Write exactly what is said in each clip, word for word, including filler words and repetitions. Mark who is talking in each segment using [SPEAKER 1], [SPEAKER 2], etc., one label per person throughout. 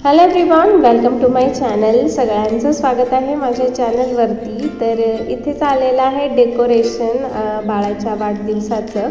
[SPEAKER 1] Hello everyone, welcome to my channel. सगळ्यांचं स्वागत आहे माझ्या चॅनलवरती. तर इथेच आलेलं आहे डेकोरेशन बाळाच्या वाढदिवसाचं.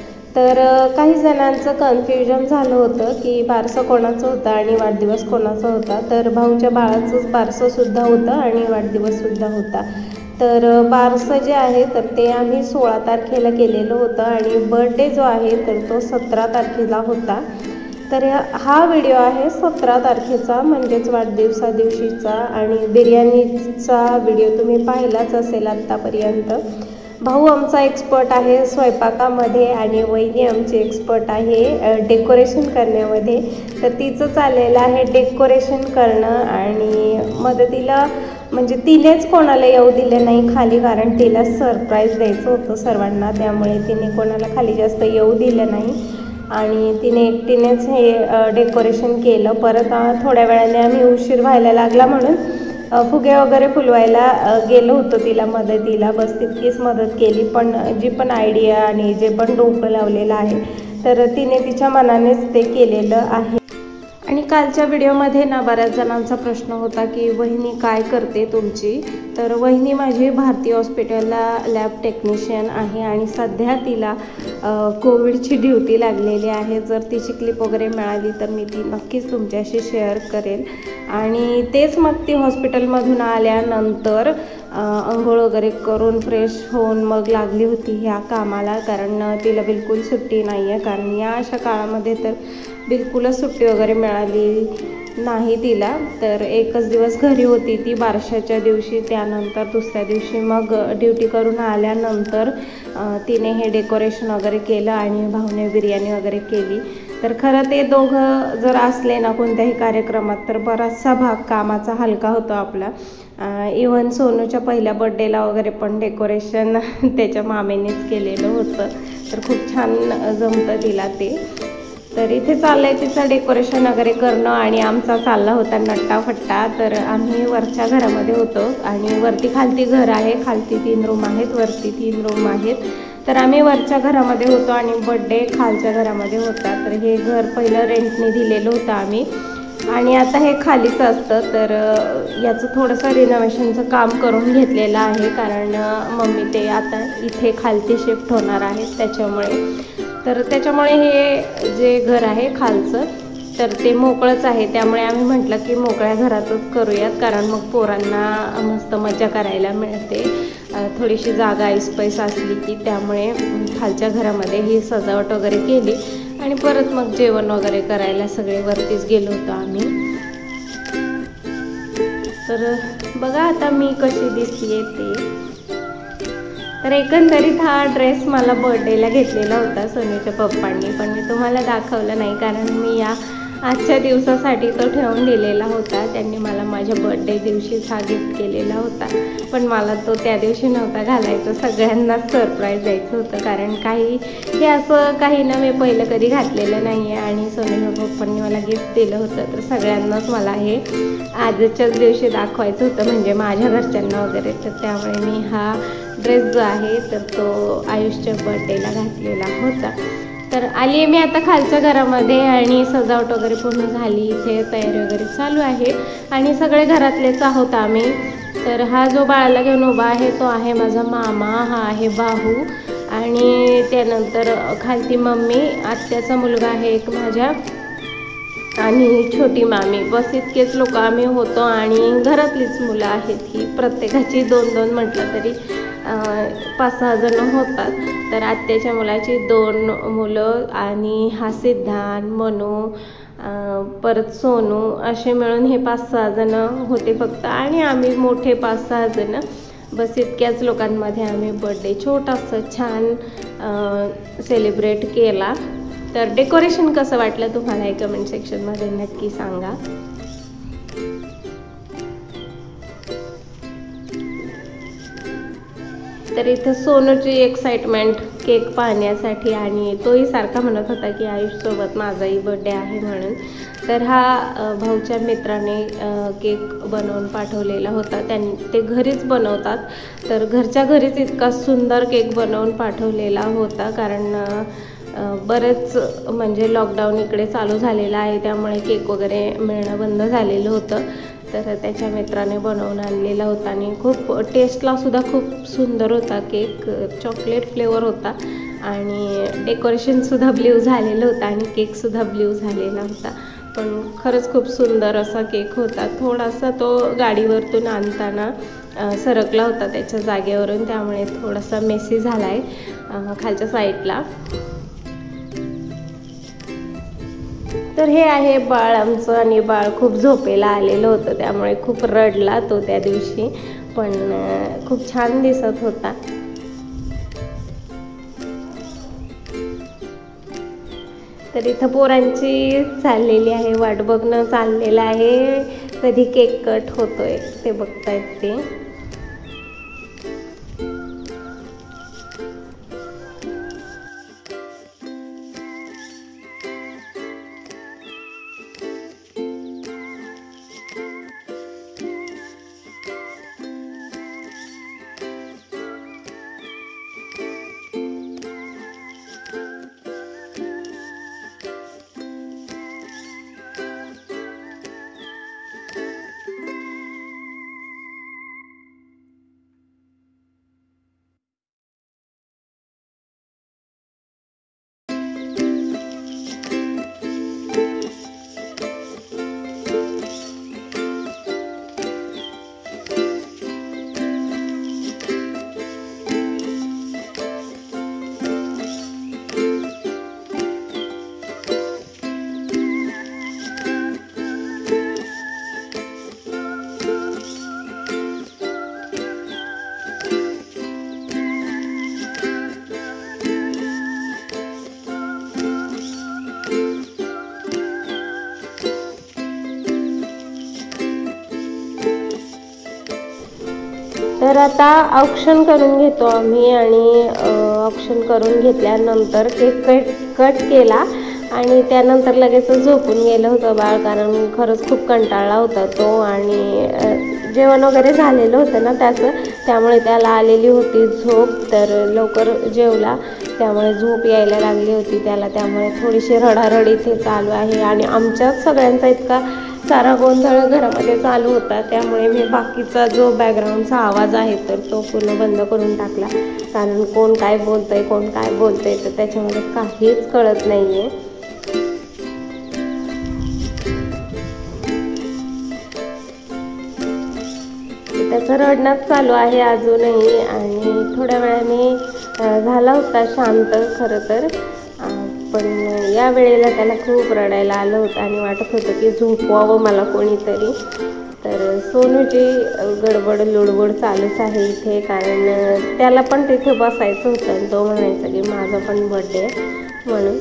[SPEAKER 1] तर काही जणांचं कन्फ्युजन झालं होतं की बारसं कोणाचं होतं आणि वाढदिवस कोणाचा होता. तर भाऊच्या बाळाचंच बारसंसुद्धा होतं आणि वाढदिवससुद्धा होता. तर बारसं जे आहे तर ते आम्ही सोळा तारखेला केलेलं होतं आणि बर्थडे जो आहे तर तो सतरा तारखेला होता. तर हा व्हिडिओ आहे सतरा तारखेचा, म्हणजेच वाढदिवसा दिवशीचा. आणि बिर्याणीचा व्हिडिओ तुम्ही पाहिलाच असेल आत्तापर्यंत. भाऊ आमचा एक्सपर्ट आहे स्वयंपाकामध्ये आणि वहिनी आमची एक्सपर्ट आहे डेकोरेशन करण्यामध्ये. तर तिचं चाललेलं आहे डेकोरेशन करणं आणि मदतीला, म्हणजे तिनेच कोणाला येऊ दिले नाही खाली, कारण तिला सरप्राईज द्यायचं होतं सर्वांना. त्यामुळे तिने कोणाला खाली जास्त येऊ दिलं नाही आणि तिने एकटीनेच हे डेकोरेशन केलं. परत थोड्या वेळाने आम्ही उशीर व्हायला लागला म्हणून फुगे वगैरे फुलवायला गेलो होतो तिला मदतीला. बस तितकीच मदत केली. पण जी पण आयडिया आणि जे पण डोकं लावलेलं आहे तर तिने तिच्या मनानेच ते केलेलं आहे. आणि कालच्या व्हिडिओमध्ये ना बऱ्याच जणांचा प्रश्न होता की वहिनी काय करते तुमची. तर वहिनी माझी भारती हॉस्पिटलला लॅब टेक्निशियन आहे आणि सध्या तिला कोविडची ड्युटी लागलेली आहे. जर तिची क्लिप वगैरे मिळाली तर मी ती नक्कीच तुमच्याशी शेअर करेल. आणि तेच मग ती हॉस्पिटलमधून आल्यानंतर अंघोळ वगैरे करून फ्रेश होऊन मग लागली होती ह्या कामाला, कारण तिला बिलकुल सुट्टी नाही आहे. कारण या अशा काळामध्ये तर बिलकुलच सुट्टी वगैरे मिळाली नाही तिला. तर एकच दिवस घरी होती ती बारशाच्या दिवशी. त्यानंतर दुसऱ्या दिवशी मग ड्युटी करून आल्यानंतर तिने हे डेकोरेशन वगैरे केलं आणि भाऊने बिर्याणी वगैरे केली. तर खरं ते दोघं जर असले ना कोणत्याही कार्यक्रमात तर बराचसा भाग कामाचा हलका होतो आपला. इव्हन सोनूच्या पहिल्या बर्थडेला वगैरे पण डेकोरेशन त्याच्या मामेनेच केलेलं होतं. तर खूप छान जमतं तिला ते. तर इथे चाललं आहे तिचं डेकोरेशन वगैरे करणं आणि आमचा चालला होता नट्टाफट्टा. तर आम्ही वरच्या घरामध्ये होतो आणि वरती खालती घर आहे. खालती तीन रूम आहेत, वरती तीन रूम आहेत. तर आम्ही वरच्या घरामध्ये होतो आणि बड्डे खालच्या घरामध्ये होता. तर हे घर पहिलं रेंटने दिलेलं होतं आम्ही आणि आता हे खालीच असतं. तर याचं थोडंसं रिनोव्हेशनचं काम करून घेतलेलं आहे, कारण मम्मी ते आता इथे खालती शिफ्ट होणार आहेत त्याच्यामुळे. तर त्याच्यामुळे हे जे घर आहे खालचं तर ते मोकळंच आहे. त्यामुळे आम्ही म्हटलं की मोकळ्या घरातच करूयात, कारण मग पोरांना मस्त मजा करायला मिळते. थोडीशी जागा ऐसपैस असली की. त्यामुळे खालच्या घरामध्ये ही सजावट वगैरे केली आणि परत मग जेवण वगैरे करायला सगळे वरतीच गेलो होतो आम्ही. तर बघा आता मी कशी दिसतीये ते. तर एकंदरीत हा ड्रेस मला बर्थडेला घेतलेला होता सोनूच्या पप्पांनी, पण मी तुम्हाला दाखवलं नाही कारण मी या आजच्या दिवसासाठी तो ठेवून दिलेला होता. त्यांनी मला माझ्या बर्थडे दिवशीच हा गिफ्ट केलेला होता, पण मला तो त्या दिवशी नव्हता घालायचा. सगळ्यांनाच सरप्राईज द्यायचं होतं, कारण काही हे असं काही ना मी पहिलं कधी घातलेलं नाही आहे आणि सोनूच्या पप्पांनी मला गिफ्ट दिलं होतं. तर सगळ्यांनाच मला हे आजच्याच दिवशी दाखवायचं होतं, म्हणजे माझ्या घरच्यांना वगैरे. तर त्यामुळे मी हा ड्रेस जो आहे तर तो आयुषच्या बर्थडेला घातलेला होता. तर आली आहे मी आता खालच्या घरामध्ये आणि सजावट वगैरे पूर्ण झाली. इथे तयारी वगैरे चालू आहे आणि सगळे घरातलेच आहोत आम्ही. तर हा जो बाळाला घेऊन उभा आहे तो आहे माझा मामा, हा आहे भाऊ आणि त्यानंतर खालती मम्मी, आत्याचा मुलगा आहे एक माझ्या आणि छोटी मामी. बस इतकेच लोक आम्ही होतो आणि घरातलीच मुलं आहेत ही. प्रत्येकाची दोन दोन म्हटलं तरी पाच सहा जण होतात. तर आत्याच्या मुलाची दोन मुलं आणि हा सिद्धांत, मनू, परत सोनू असे मिळून हे पाच सहा जण होते फक्त. आणि आम्ही मोठे पाच सहा जण. बस इतक्याच लोकांमध्ये आम्ही बर्थडे छोटासा छान सेलिब्रेट केला. तर डेकोरेशन कसं वाटलं तुम्हाला हे कमेंट सेक्शनमध्ये नक्की सांगा. तर इथं सोनूची एक्साइटमेंट केक पाहण्यासाठी आणि तोही सारखा म्हणत होता की आयुषसोबत माझाही बर्थडे आहे म्हणून. तर हा भाऊच्या मित्राने केक बनवून पाठवलेला होता. त्यांनी ते घरीच बनवतात. तर घरच्या घरीच इतका सुंदर केक बनवून पाठवलेला होता, कारण बरेच म्हणजे लॉकडाऊन इकडे चालू झालेलं आहे, त्यामुळे केक वगैरे मिळणं बंद झालेलं होतं. तर त्याच्या मित्राने बनवून आणलेला होता आणि खूप टेस्टला सुद्धा खूप सुंदर होता केक. चॉकलेट फ्लेवर होता आणि डेकोरेशनसुद्धा ब्ल्यू झालेलं होतं आणि केकसुद्धा ब्ल्यू झालेला होता. पण खरंच खूप सुंदर असा केक होता. थोडासा तो गाडीवरतून आणताना सरकला होता त्याच्या जागेवरून, त्यामुळे थोडासा मेसी झाला आहे खालच्या साईडला. तर हे आहे बाळ आमचं आणि बाळ खूप झोपेला आलेलं होतं, त्यामुळे खूप रडला तो त्या दिवशी, पण खूप छान दिसत होता. तर इथं पोरांची चाललेली आहे वाट बघणं चाललेलं आहे, कधी केक कट होतोय ते बघतायत ते. तर आता ऑप्शन करून घेतो आम्ही आणि ऑप्शन करून घेतल्यानंतर केक कट कट केला आणि त्यानंतर लगेच झोपून गेलं होतं बाळ, कारण खरंच खूप कंटाळला होता तो आणि जेवण वगैरे झालेलं होतं ना त्याचं, त्यामुळे त्याला आलेली होती झोप. तर लवकर जेवला त्यामुळे झोप यायला लागली होती त्याला, त्यामुळे थोडीशी रडारड इथे चालू आहे आणि आमच्याच सगळ्यांचा इतका सारा गोंधळ घरामध्ये चालू होता, त्यामुळे मी बाकीचा जो बॅकग्राऊंडचा आवाज आहे तर तो पूर्ण बंद करून टाकला, कारण कोण काय बोलतंय कोण काय बोलतंय तर त्याच्यामध्ये काहीच कळत नाही आहे. त्याचं रडणंच चालू आहे अजूनही आणि थोड्या वेळाने झाला होता शांत खरं तर, पण या वेळेला त्याला खूप रडायला आलं होतं आणि वाटत होतं की झोपवावं मला कोणीतरी. तर सोनूची गडबड लुडबुड चालूच आहे इथे, कारण त्याला पण तिथे बसायचं होतं आणि तो म्हणायचा की माझा पण बर्थडे आहे म्हणून.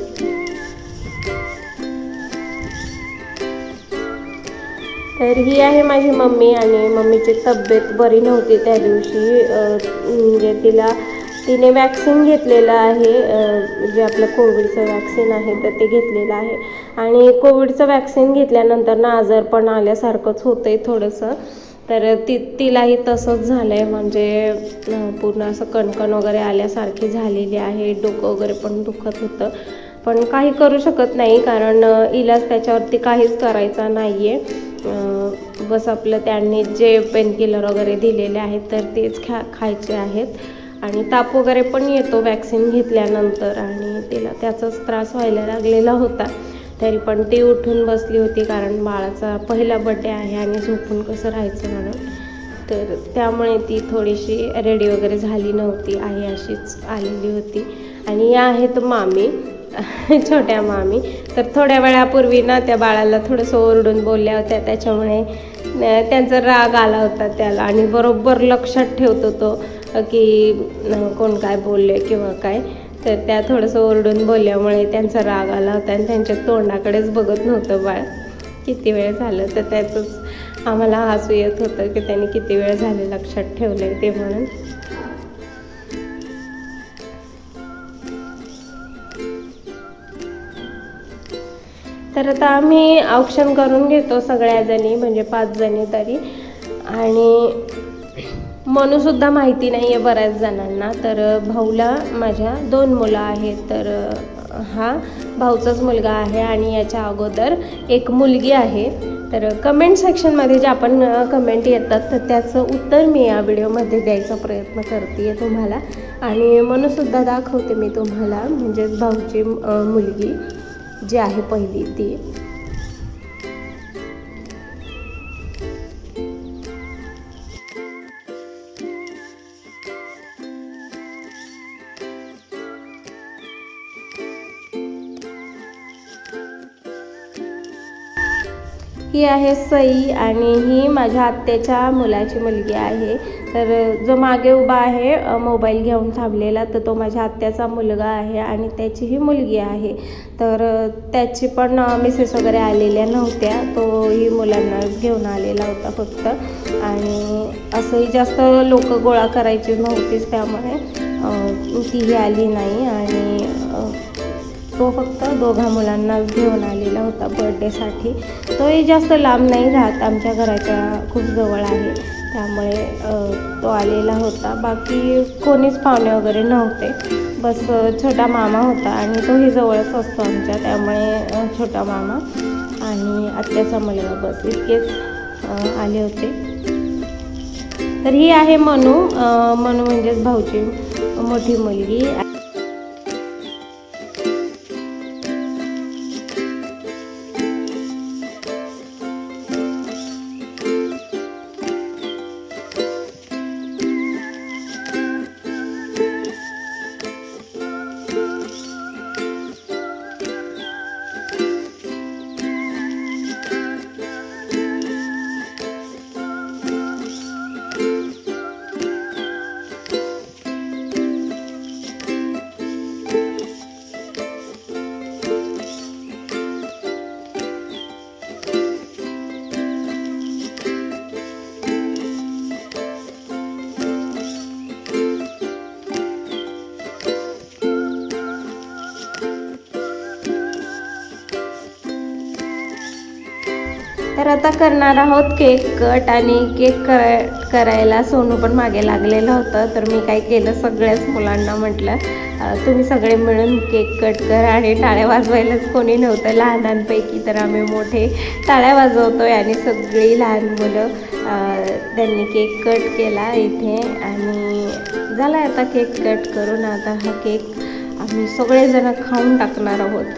[SPEAKER 1] तर ही आहे माझी मम्मी आणि मम्मीची तब्येत बरी नव्हती त्या दिवशी, म्हणजे तिला तिने वॅक्सिन घेतलेलं आहे, जे आपलं कोविडचं वॅक्सिन आहे तर ते घेतलेलं आहे आणि कोविडचं वॅक्सिन घेतल्यानंतर ना आजारपण आल्यासारखंच होतं आहे थोडंसं. तर ती तिलाही तसंच झालं आहे, म्हणजे पूर्ण असं कणकण वगैरे आल्यासारखी झालेली आहे, डोकं वगैरे पण दुखत होतं, पण काही करू शकत नाही कारण इलाज त्याच्यावरती काहीच करायचा नाही आहे. बस आपलं त्यांनी जे पेनकिलर वगैरे दिलेले आहेत तर तेच खा खायचे आहेत. आणि ताप वगैरे पण येतो वॅक्सिन घेतल्यानंतर आणि तिला त्याचाच त्रास व्हायला लागलेला होता, तरी पण ती उठून बसली होती कारण बाळाचा पहिला बड्डे आहे आणि झोपून कसं राहायचं म्हणून. तर त्यामुळे ती थोडीशी रेडी वगैरे झाली नव्हती, आई अशीच आलेली होती. आणि या आहेत मामी, छोट्या मामी. तर थोड्या वेळापूर्वी ना त्या बाळाला थोडंसं ओरडून बोलल्या होत्या, त्याच्यामुळे त्यांचा राग आला होता त्याला आणि बरोबर लक्षात ठेवतो तो की कोण काय बोलले किंवा काय. तर त्या थोडंसं ओरडून बोलल्यामुळे त्यांचा राग आला होता आणि त्यांच्या तोंडाकडेच बघत नव्हतं बाळ किती वेळ झालं. तर त्याचंच आम्हाला हसू येत होतं की त्यांनी किती वेळ झाले लक्षात ठेवलं ते म्हणून. तर आता आम्ही औक्षण करून घेतो सगळ्या जणी, म्हणजे पाच जणी तरी. आणि मनूसुद्धा माहिती नाही आहे बऱ्याच जणांना. तर भाऊला माझ्या दोन मुलं आहेत, तर हा भाऊचाच मुलगा आहे आणि याच्या अगोदर एक मुलगी आहे. तर कमेंट सेक्शनमध्ये जे आपण कमेंट येतात तर त्याचं उत्तर मी या व्हिडिओमध्ये द्यायचा प्रयत्न करते आहे तुम्हाला. आणि मनूसुद्धा दाखवते मी तुम्हाला, म्हणजेच भाऊची मुलगी जी आहे पहिली ती. ही आहे सई आणि ही माझ्या आत्याच्या मुलाची मुलगी आहे. तर जो मागे उभा आहे मोबाईल घेऊन थांबलेला तर तो माझ्या आत्याचा मुलगा आहे आणि त्याची ही मुलगी आहे. तर त्याची पण मिसेस वगैरे आलेल्या नव्हत्या, तो ही मुलांना घेऊन आलेला होता फक्त. आणि असंही जास्त लोक गोळा करायची नव्हतीच त्यामुळे तीही आली नाही. आणि तो फक्त दोघा मुलांनाच घेऊन आलेला होता बर्थडेसाठी. तोही जास्त लांब नाही राहत, आमच्या घराच्या खूप जवळ आहे त्यामुळे तो आलेला होता. बाकी कोणीच पाहुणे वगैरे नव्हते, बस छोटा मामा होता आणि तोही जवळच असतो आमच्या, त्यामुळे छोटा मामा आणि आत्याचा मुलगा बस इतकेच आले होते. तर ही आहे मनू. मनू म्हणजेच भाऊची मोठी मुलगी. तर आता करणार आहोत केक कट. आणि केक कर करायला सोनू पण मागे लागलेलं होतं, तर मी काय केलं, सगळ्याच मुलांना म्हटलं तुम्ही सगळे मिळून केक कट करा. आणि टाळ्या वाजवायलाच कोणी नव्हतं लहानांपैकी, तर आम्ही मोठे टाळ्या वाजवतोय आणि सगळी लहान मुलं त्यांनी केक कट केला इथे. आणि झाला आता केक कट करून. आता हा केक आम्ही सगळेजण खाऊन टाकणार आहोत.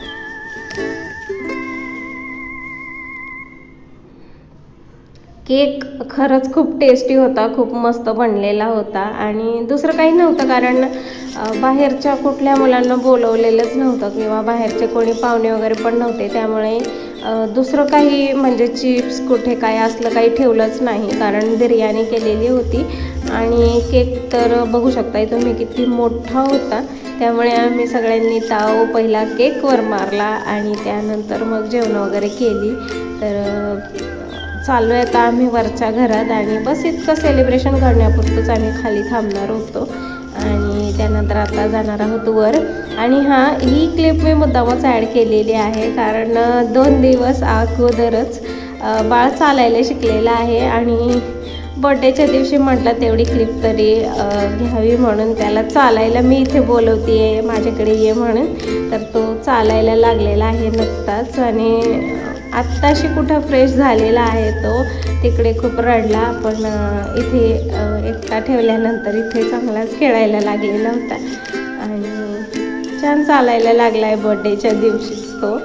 [SPEAKER 1] केक खरंच खूप टेस्टी होता, खूप मस्त बनलेला होता. आणि दुसरं काही नव्हतं, कारण बाहेरच्या कुठल्या मुलांना बोलवलेलंच नव्हतं किंवा बाहेरचे कोणी पाहुणे वगैरे पण नव्हते, त्यामुळे दुसरं काही म्हणजे चिप्स कुठे काय असलं काही ठेवलंच नाही, कारण बिर्याणी केलेली होती. आणि केक तर बघू शकताय तुम्ही किती मोठा होता, त्यामुळे आम्ही सगळ्यांनी ताव पहिला केकवर मारला आणि त्यानंतर मग जेवण वगैरे केली. तर चाललो आहे आता आम्ही वरच्या घरात. आणि बस इतकं सेलिब्रेशन करण्यापुरतंच आम्ही खाली थांबणार होतो आणि त्यानंतर आता जाणार आहोत वर. आणि हां, ही क्लिप मी मुद्दामच ॲड केलेली आहे, कारण दोन दिवस अगोदरच बाळ चालायला शिकलेलं आहे आणि बर्थडेच्या दिवशी म्हटलं तेवढी क्लिप तरी घ्यावी म्हणून त्याला चालायला मी इथे बोलवते आहे, माझ्याकडे ये म्हणून. तर तो चालायला लागलेला आहे नुकताच आणि आत्ताशी कुठं फ्रेश झालेला आहे तो. तिकडे खूप रडला, पण इथे एकटा ठेवल्यानंतर इथे चांगलाच खेळायला लागलेला होता आणि छान चालायला लागला आहे बर्थडेच्या दिवशीच तो.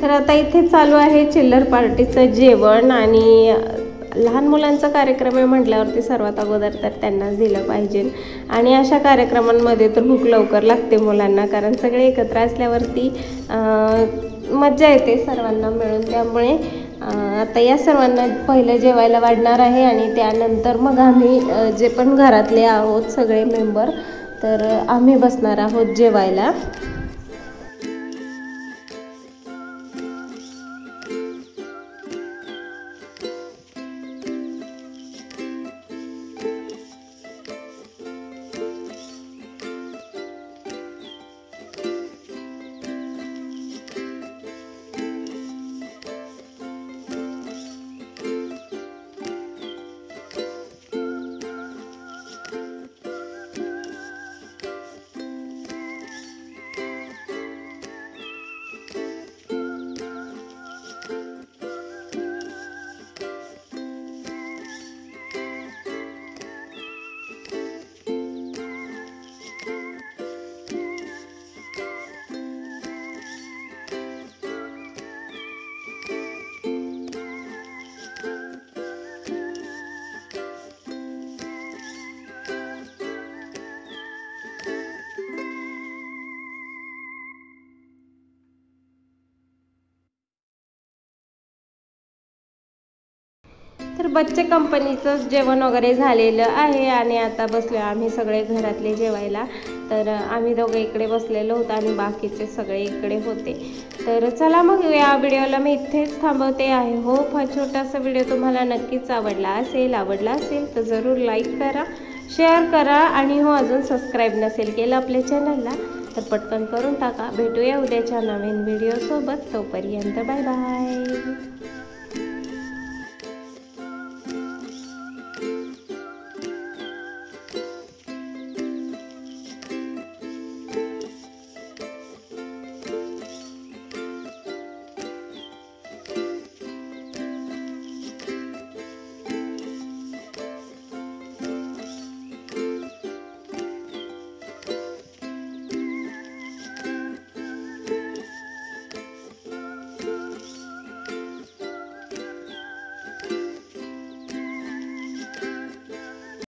[SPEAKER 1] तर आता इथे चालू आहे चिल्लर पार्टीचं जेवण आणि लहान मुलांचा कार्यक्रम आहे म्हटल्यावरती सर्वात अगोदर तर त्यांनाच दिलं पाहिजे आणि अशा कार्यक्रमांमध्ये तर भूक लवकर लागते मुलांना, कारण सगळे एकत्र असल्यावरती मज्जा येते सर्वांना मिळून. त्यामुळे आता या सर्वांना पहिलं जेवायला वाढणार आहे आणि त्यानंतर मग आम्ही जे पण घरातले आहोत सगळे मेंबर तर आम्ही बसणार आहोत जेवायला. तर बच्चे कंपनीचं जेवण वगैरे झालेलं आहे आणि आता बसलो आम्ही सगळे घरातले जेवायला. तर आम्ही दोघे इकडे बसलेलो होतो आणि बाकीचे सगळे इकडे होते. तर चला मग या व्हिडिओला मी इथेच थांबवते आहे. होप हा छोटासा व्हिडिओ तुम्हाला नक्कीच आवडला असेल. आवडला असेल तर जरूर लाईक करा, शेअर करा आणि हो अजून सबस्क्राईब नसेल केलं आपल्या चॅनलला तर पटकन करून टाका. भेटूया उद्याच्या नवीन व्हिडिओसोबत. तोपर्यंत बाय बाय.